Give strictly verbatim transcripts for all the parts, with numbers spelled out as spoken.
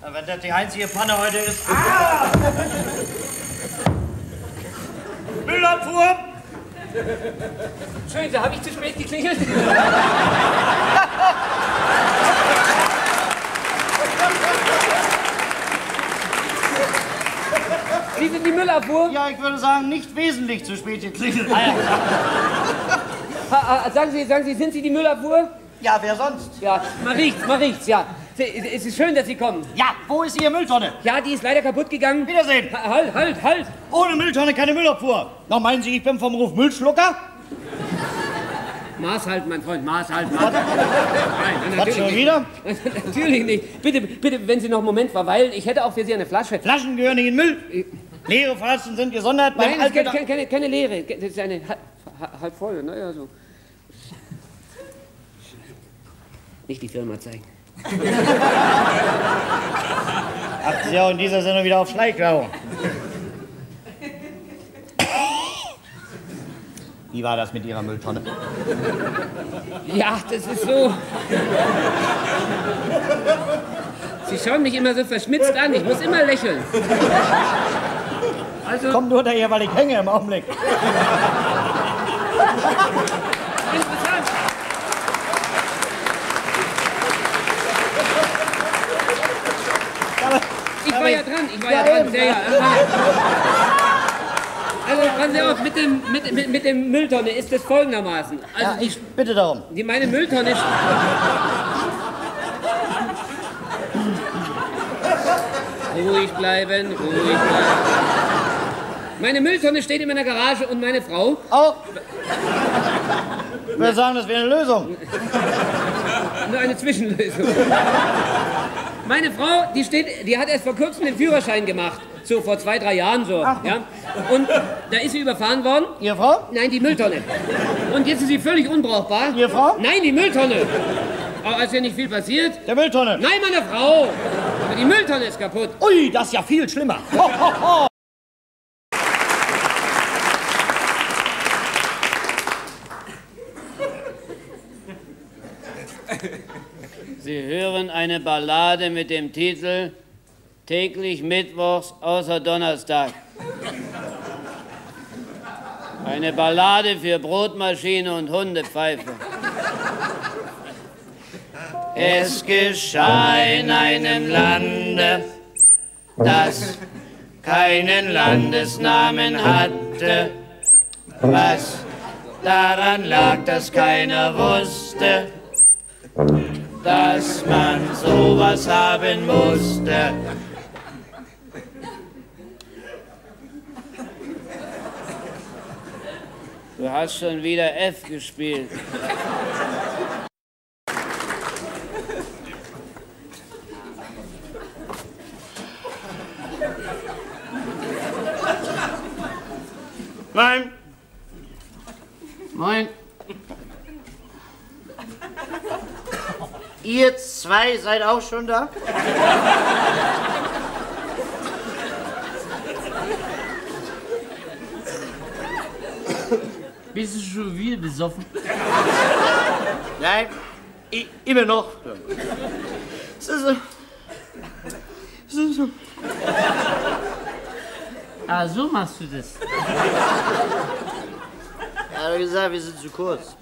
Ja, wenn das die einzige Panne heute ist. Ah! Müllabfuhr! Entschuldigung, habe ich zu spät geklingelt? Sie sind die Müllabfuhr? Ja, ich würde sagen, nicht wesentlich zu spät geklingelt. Ha, ha, sagen Sie, sagen Sie, sind Sie die Müllabfuhr? Ja, wer sonst? Ja, man riecht's, man riecht's, ja. Es ist schön, dass Sie kommen. Ja, wo ist Ihre Mülltonne? Ja, die ist leider kaputt gegangen. Wiedersehen. Ha, halt, halt, halt. Ohne Mülltonne keine Müllabfuhr. Noch meinen Sie, ich bin vom Ruf Müllschlucker? Maß halten, mein Freund, Maß halten. Maß. Nein, Was, natürlich schon nicht. wieder? Natürlich nicht. Bitte, bitte, wenn Sie noch einen Moment verweilen, ich hätte auch für Sie eine Flasche. Flaschen gehören nicht in Müll. Leere Flaschen sind gesondert beim Nein, es gibt Altbedarf. keine, keine Leere. Das ist eine halb, halb voll, naja, so. Nicht die Firma zeigen. Achten Sie auch in dieser Sendung wieder auf Schleichwerbung. Wie war das mit Ihrer Mülltonne? Ja, das ist so. Sie schauen mich immer so verschmitzt an. Ich muss immer lächeln. Also. Kommt nur daher, weil ich hänge im Augenblick. Interessant. Ich war ja dran. Ich war ja dran. Sehr, ja. Also, passen Sie auf, mit dem, mit, mit, mit dem Mülltonne ist es folgendermaßen. Also Ja, ich bitte darum. die, die, meine Mülltonne ist... Ruhig bleiben, ruhig bleiben. Meine Mülltonne steht in meiner Garage und meine Frau... Oh! Ich würde sagen, das wäre eine Lösung. Nur eine Zwischenlösung. Meine Frau, die steht, die hat erst vor kurzem den Führerschein gemacht. So vor zwei, drei Jahren so. Ach. Ja? Und da ist sie überfahren worden. Ihre Frau? Nein, die Mülltonne. Und jetzt ist sie völlig unbrauchbar. Ihre Frau? Nein, die Mülltonne. Aber ist ja nicht viel passiert. Der Mülltonne. Nein, meine Frau. Aber die Mülltonne ist kaputt. Ui, das ist ja viel schlimmer. Ho, ho, ho. Sie hören eine Ballade mit dem Titel Täglich Mittwochs außer Donnerstag. Eine Ballade für Brotmaschine und Hundepfeife. Es geschah in einem Lande, das keinen Landesnamen hatte, was daran lag, dass keiner wusste, dass man sowas haben musste. Du hast schon wieder F gespielt. Nein. Moin. Ihr zwei seid auch schon da? Bist du schon wieder besoffen? Nein, I immer noch. Es ist so. Es ist so. Ah, so machst du das. Er hat gesagt, wir sind zu kurz.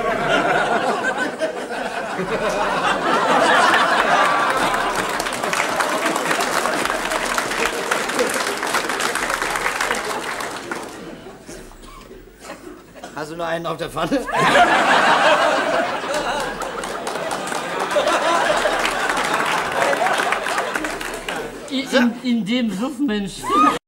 Hast du noch einen auf der Pfanne? In, in dem Suff, Mensch.